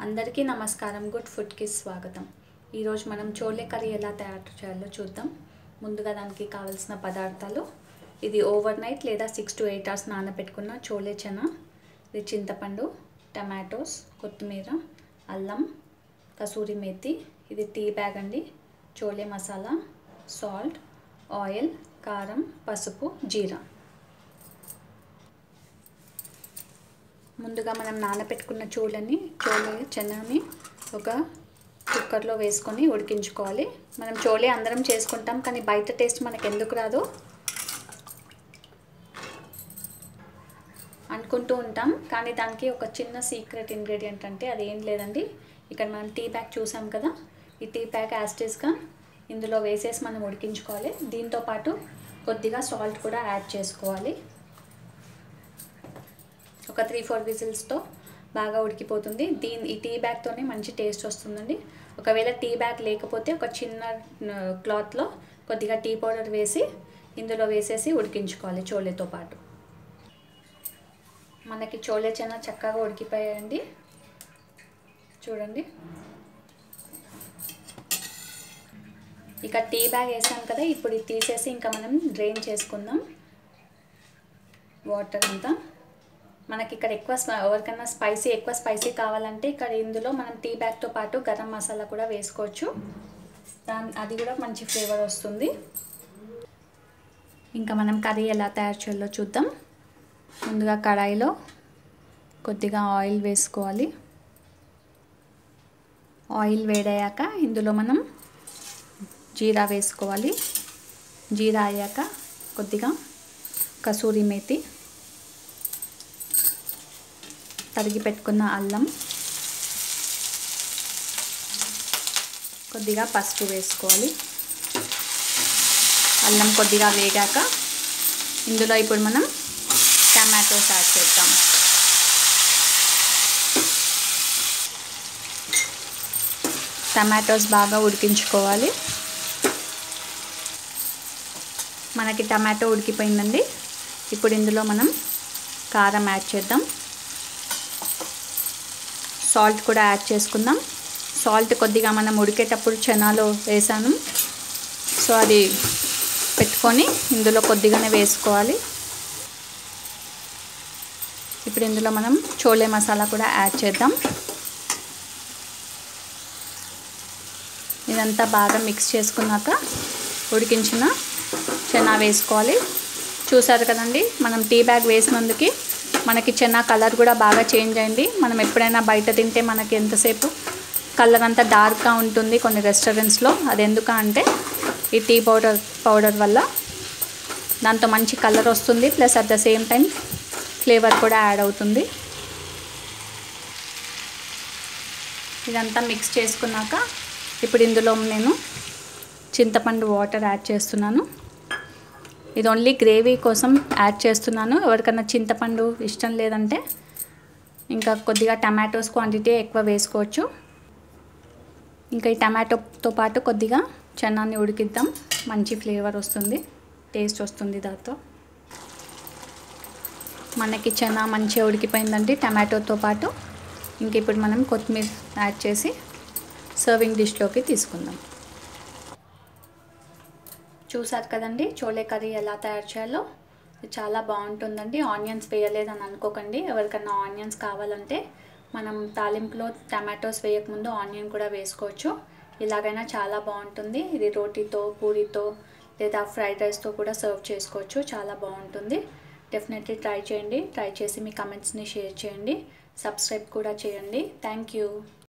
అందరికీ నమస్కారం. Good food కి స్వాగతం. ఈ రోజు మనం చోలే కర్రీ ఎలా తయారు చేయాలో చూద్దాం. ముందుగా దానికి కావాల్సిన పదార్థాలు ఇది ఓవర్ నైట్ లేదా 6 to 8 hours నానబెట్టుకున్న చోలే చనా, ఇది చింతపండు, టమాటోస్, కొత్తిమీర, అల్లం, కసూరి మెతి, ఇది టీ బ్యాగ్ అండి, చోలే మసాలా, సాల్ట్, ఆయిల్, కారం, పసుపు, జీరా. ముందుగా మనం నానబెట్టుకున్న చోలే చెనాని ఒక కుక్కర్లో వేసుకొని ఉడికించుకోవాలి. మనం చోలే అందరం చేసుకుంటాం, కానీ బయట టేస్ట్ మనకు ఎందుకు రాదు అనుకుంటూ ఉంటాం. కానీ దానికి ఒక చిన్న సీక్రెట్ ఇంగ్రీడియంట్ అంటే అది ఏం లేదండి. ఇక్కడ మనం టీ బ్యాగ్ చూసాం కదా, ఈ టీ బ్యాగ్ యాస్టీస్గా ఇందులో వేసేసి మనం ఉడికించుకోవాలి. దీంతోపాటు కొద్దిగా సాల్ట్ కూడా యాడ్ చేసుకోవాలి. ఒక 3-4 విజిల్స్తో బాగా ఉడికిపోతుంది. ఈ టీ బ్యాగ్తోనే మంచి టేస్ట్ వస్తుందండి. ఒకవేళ టీ బ్యాగ్ లేకపోతే ఒక చిన్న క్లాత్లో కొద్దిగా టీ పౌడర్ వేసి ఇందులో వేసేసి ఉడికించుకోవాలి చోలేతో పాటు. మనకి చోలే చనా చక్కగా ఉడికిపోయాయండి, చూడండి. ఇక టీ బ్యాగ్ వేసాం కదా, ఇప్పుడు ఇది తీసేసి ఇంకా మనం డ్రైన్ చేసుకుందాం వాటర్ అంతా. మనకి ఇక్కడ ఎవరికైనా ఎక్కువ స్పైసీ కావాలంటే ఇక్కడ ఇందులో మనం టీ బ్యాగ్తో పాటు గరం మసాలా కూడా వేసుకోవచ్చు. అది కూడా మంచి ఫ్లేవర్ వస్తుంది. ఇంకా మనం కర్రీ ఎలా తయారు చేయాలో చూద్దాం. ముందుగా కడాయిలో కొద్దిగా ఆయిల్ వేసుకోవాలి. ఆయిల్ వేడయ్యాక ఇందులో మనం జీరా వేసుకోవాలి. జీరా అయ్యాక కొద్దిగా కసూరి మేతి, తరిగి పెట్టుకున్న అల్లం, కొద్దిగా పసుపు వేసుకోవాలి. అల్లం కొద్దిగా వేగాక ఇందులో ఇప్పుడు మనం టమాటోస్ యాడ్ చేద్దాం. టమాటోస్ బాగా ఉడికించుకోవాలి. మనకి టమాటో ఉడికిపోయిందండి. ఇప్పుడు ఇందులో మనం కారం యాడ్ చేద్దాం. సాల్ట్ కూడా యాడ్ చేసుకుందాం. సాల్ట్ కొద్దిగా మనం ఉడికేటప్పుడు చనాలో వేసాను, సో అది పెట్టుకొని ఇందులో కొద్దిగానే వేసుకోవాలి. ఇప్పుడు ఇందులో మనం చోలే మసాలా కూడా యాడ్ చేద్దాం. ఇదంతా బాగా మిక్స్ చేసుకున్నాక ఉడికించిన చనా వేసుకోవాలి. చూసారు కదండి, మనం టీ బ్యాగ్ వేసినందుకు మనకి చనా కలర్ కూడా బాగా చేంజ్ అయింది. మనం ఎప్పుడైనా బయట తింటే మనకి ఎంతసేపు కలర్ అంతా డార్క్గా ఉంటుంది కొన్ని రెస్టారెంట్స్లో. అది ఎందుకంటే ఈ టీ పౌడర్ వల్ల దాంతో మంచి కలర్ వస్తుంది, plus at the same time flavour కూడా యాడ్ అవుతుంది. ఇదంతా మిక్స్ చేసుకున్నాక ఇప్పుడు ఇందులో నేను చింతపండు వాటర్ యాడ్ చేస్తున్నాను. ఇది ఓన్లీ గ్రేవీ కోసం యాడ్ చేస్తున్నాను. ఎవరికైనా చింతపండు ఇష్టం లేదంటే ఇంకా కొద్దిగా టమాటోస్ క్వాంటిటీ ఎక్కువ వేసుకోవచ్చు. ఇంకా ఈ టమాటోతో పాటు కొద్దిగా చనాన్ని ఉడికిద్దాం, మంచి ఫ్లేవర్ వస్తుంది, టేస్ట్ వస్తుంది దాంతో. మనకి చనా మంచిగా ఉడికిపోయిందండి టమాటోతో పాటు. ఇంక ఇప్పుడు మనం కొత్తిమీర యాడ్ చేసి సర్వింగ్ డిష్లోకి తీసుకుందాం. చూసారు కదండి చోలే కర్రీ ఎలా తయారు చేయాలో. చాలా బాగుంటుందండి. ఆనియన్స్ వేయలేదని అనుకోకండి. ఎవరికన్నా ఆనియన్స్ కావాలంటే మనం తాలింపులో టమాటోస్ వేయకముందు ఆనియన్ కూడా వేసుకోవచ్చు. ఇలాగైనా చాలా బాగుంటుంది. ఇది రోటీతో, పూరితో లేదా ఫ్రైడ్ రైస్తో కూడా సర్వ్ చేసుకోవచ్చు. చాలా బాగుంటుంది. డెఫినెట్లీ ట్రై చేయండి. ట్రై చేసి మీ కమెంట్స్ని షేర్ చేయండి. సబ్స్క్రైబ్ కూడా చేయండి. Thank you.